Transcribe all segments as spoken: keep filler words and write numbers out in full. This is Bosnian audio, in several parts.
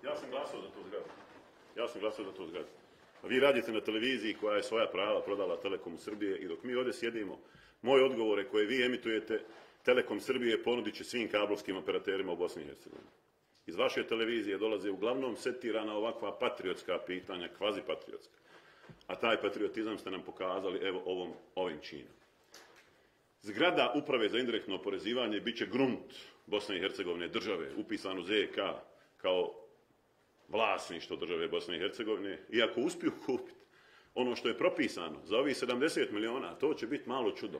Ja sam glasao za tu zgradu. Ja sam glasao za tu zgradu. A vi radite na televiziji koja je svoja prava prodala Telekomu Srbije i dok mi ovdje sjedimo, moje odgovore koje vi emitujete, Telekom Srbije ponudit će svim kablovskim operaterima u Bosni i Hercegovini. Iz vaše televizije dolaze uglavnom setirana ovakva patriotska pitanja, kvazi patriotska. A taj patriotizam ste nam pokazali evo ovom, ovim činom. Zgrada Uprave za indirektno oporezivanje bit će grunt Bosne i Hercegovine države, upisan u Z K kao vlasništvo države Bosne i Hercegovine, i ako uspiju kupiti ono što je propisano za ovih sedamdeset miliona, to će biti malo čudo.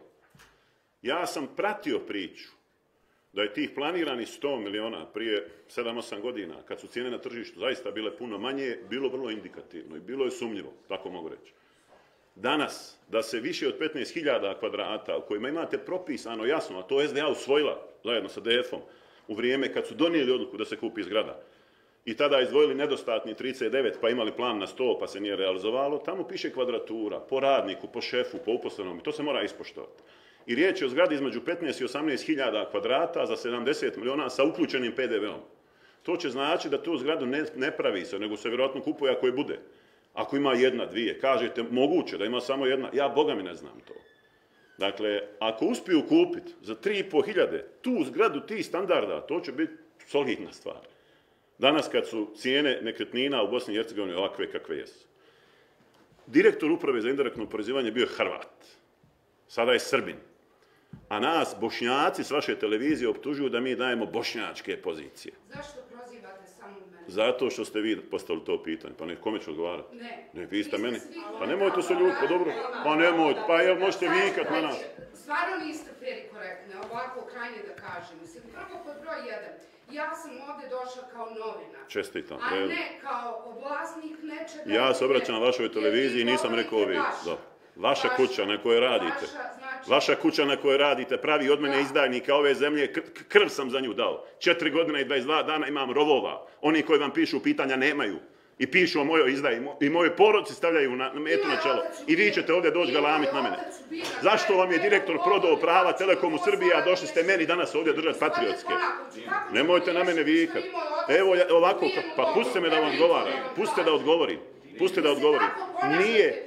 Ja sam pratio priču da je tih planiranih sto miliona prije sedam osam godina, kad su cijene na tržištu zaista bile puno manje, bilo vrlo indikativno i bilo je sumnjivo, tako mogu reći. Danas, da se više od petnaest hiljada kvadrata u kojima imate propisano jasno, a to je S D A usvojila zajedno sa D F-om u vrijeme kad su donijeli odluku da se kupi zgrada i tada izdvojili nedostatni trideset devet pa imali plan na sto pa se nije realizovalo, tamo piše kvadratura po radniku, po šefu, po uposlenom i to se mora ispoštovati. I riječ je o zgradi između petnaest i osamnaest hiljada kvadrata za sedamdeset miliona sa uključenim P D V-om. To će znači da tu zgradu ne, ne pravi se, nego se vjerojatno kupuje ako je bude. Ako ima jedna, dvije, kažete moguće da ima samo jedna, ja boga mi ne znam to. Dakle, ako uspiju kupiti za tri i pol hiljade tu zgradu, ti standarda, to će biti solidna stvar. Danas kad su cijene nekretnina u Bosni i Hercegovini ovakve kakve jesu. Direktor Uprave za indirektno oporezivanje bio je Hrvat. Sada je Srbin. A nas, Bošnjaci, s vaše televizije optužuju da mi dajemo bošnjačke pozicije. Zašto prozivate samo mene? Zato što ste vi postavili to pitanje. Pa ne, kome ću odgovarati? Ne. Ne, vi ste meni. Pa nemojte se ljutiti, pa dobro. Pa nemojte, pa evo možete vikat na nas. Stvarno niste fer i korektne, ovako krajnje da kažem. Mislim, prvo pod broj jedan. Ja sam ovdje došla kao novinar. Čestitam. A ne kao vlasnik nečega. Ja se obraćam na vašoj televiziji i nisam rekao vi. Vaša kuća na kojoj radite. Vaša kuća na kojoj radite pravi od mene izdajnika ove zemlje, krv sam za nju dao. Četiri godine i dvadeset dva dana imam rovova. Oni koji vam pišu pitanja nemaju. I pišu o mojoj izdaji. I moje porodci stavljaju na metu na čelo. I vi ćete ovdje doći galamit na mene. Zašto vam je direktor prodao prava Telekomu Srbije, a došli ste meni danas ovdje držati patriotske? Nemojte na mene vikat. Evo ovako, pa pustite me da vam odgovaram. Pustite da odgovorim. Pustite da odgovorim. Nije...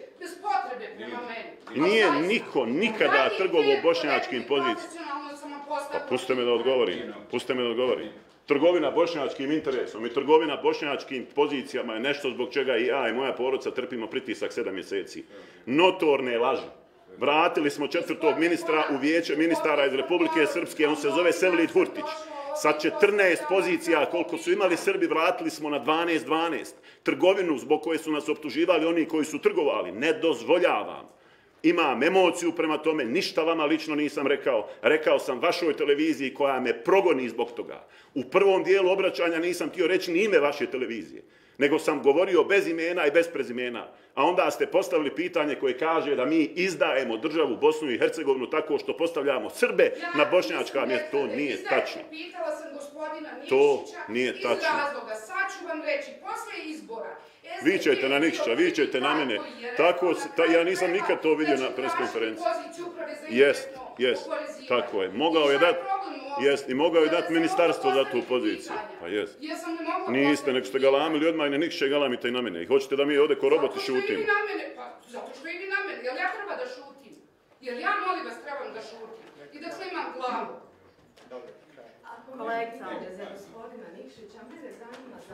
Nije niko nikada trgovao bošnjačkim pozicijama. Pa pustite me da odgovorim. Pustite me da odgovorim. Trgovina bošnjačkim interesom i trgovina bošnjačkim pozicijama je nešto zbog čega i ja i moja porodica trpimo pritisak sedam mjeseci. Notorne laži. Vratili smo četvrtog ministra u vijeće ministara iz Republike Srpske, on se zove Sevlid Hurtić. Sa četrnaest pozicija koliko su imali Srbi vratili smo na dvanaest dvanaest. Trgovinu zbog koje su nas optuživali oni koji su trgovali ne dozvoljavam. Imam emociju prema tome, ništa vama lično nisam rekao. Rekao sam vašoj televiziji koja me progoni zbog toga. U prvom dijelu obraćanja nisam htio reći ni ime vaše televizije, nego sam govorio bez imena i bez prezimena. A onda ste postavili pitanje koje kaže da mi izdajemo državu Bosnu i Hercegovinu tako što postavljamo Srbe na bošnjačka mjesta. To nije tačno. Pitala sam gospodina To Nikšića nije iz tačno. razloga. Sad ću vam reći, posle izbora Vi ćete na Nikšića, vi ćete na mene. Tako, ta, ja nisam nikad to vidio na preskonferenciji. Jest, jest, tako je. Mogao je dati, jest, i mogao je dati ministarstvo za tu poziciju. Pa jest. Niste, nego ste galamili odmah i na Nikšića galamite i na mene. I hoćete da mi ovdje ko roboti šutimo. Zato što i vi na mene, pa zato što i vi na mene. Jel ja treba da šutim? Jel ja molim vas trebam da šutim? I da klimam glavu? Kolegica ovdje za gospodina Nikšića, mene zanima